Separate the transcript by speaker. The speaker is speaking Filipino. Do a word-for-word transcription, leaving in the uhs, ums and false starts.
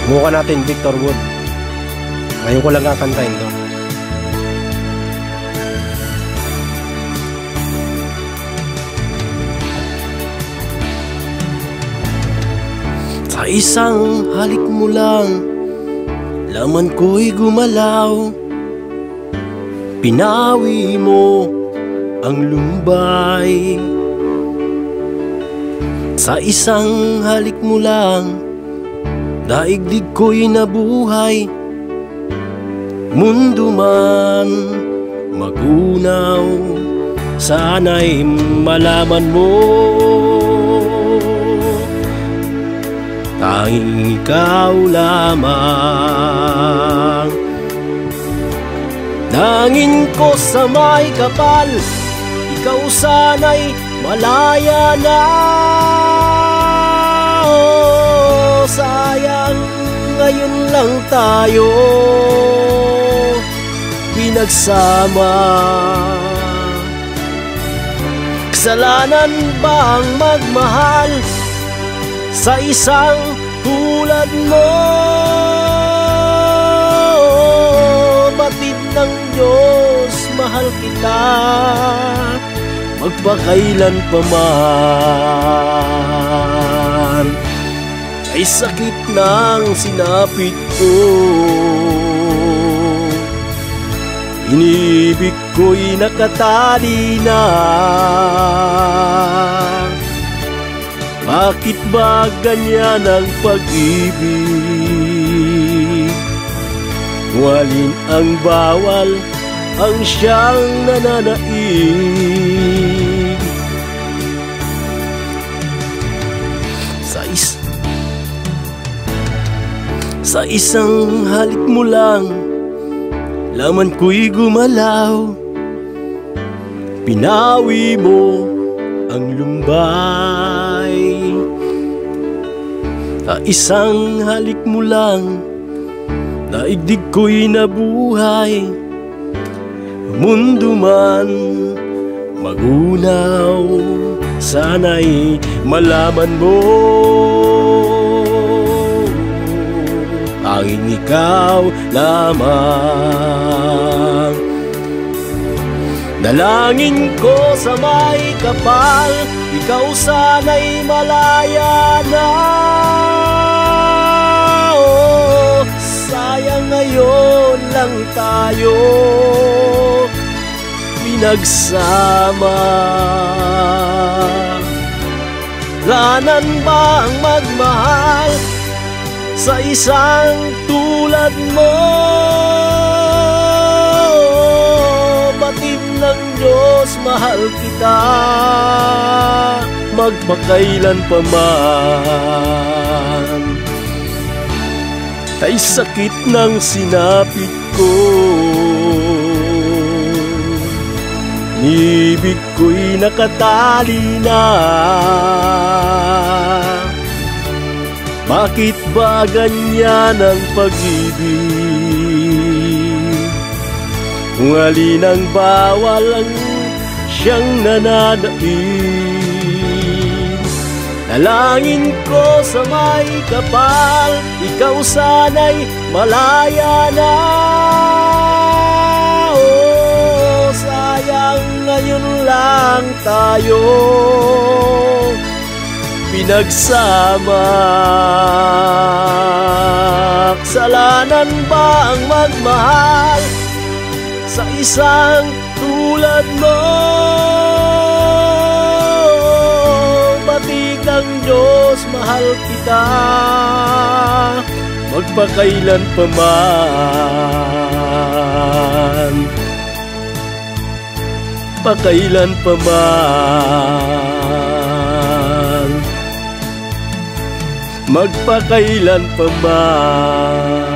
Speaker 1: Subukan natin Victor Wood. Ngayon ko lang kakantahin to. Sa isang halik mo lang, laman ko'y gumalaw. Pinawi mo ang lumbay. Sa isang halik mo lang, daigdig ko'y nabuhay. Mundo man magunaw, sana'y malaman mo, tanging ikaw lamang. Nangin ko sa may kapal, ikaw sana'y malaya na. Oh, sayang ngayon lang tayo pinagsama. Kasalanan bang magmahal sa isang tulad mo? Batid ng Diyos, mahal kita magpakailan pa man. Ay sakit ng sinapit ko, inibig ko'y nakatali na. Bakit ba ganyan ang pag-ibig? Walin ang bawal, ang siyang nananaig. Sa is Sa isang halik mo lang, laman ko'y gumalaw. Pinawi mo ang lumbay. Sa isang halik mo lang, daigdig ko'y nabuhay. Mundo man magunaw, sana'y malaman mo, tanging ikaw lamang. Dalangin ko sa may kapal, ikaw sana'y malaya na. Oh, sayang ngayon lang tayo pinagsama. Ranan ba ang magmahal sa isang tulad mo? Batid ng Diyos, mahal kita magpakailan pa man. Ay sakit ng sinapit ko, ibig ko'y nakatali na. Bakit ba ganyan ang pag-ibig? Kung alin ang bawal, ang siyang nananaig. Dalangin ko sa may kapal, ikaw sana'y malaya na. Oh, sayang ngayon lang tayo pinagsama. Kasalanan ba ang magmahal sa isang tulad mo? Batid ng Diyos, mahal kita magpakailan pa man. Pakailan pa man, magpakailan pa man.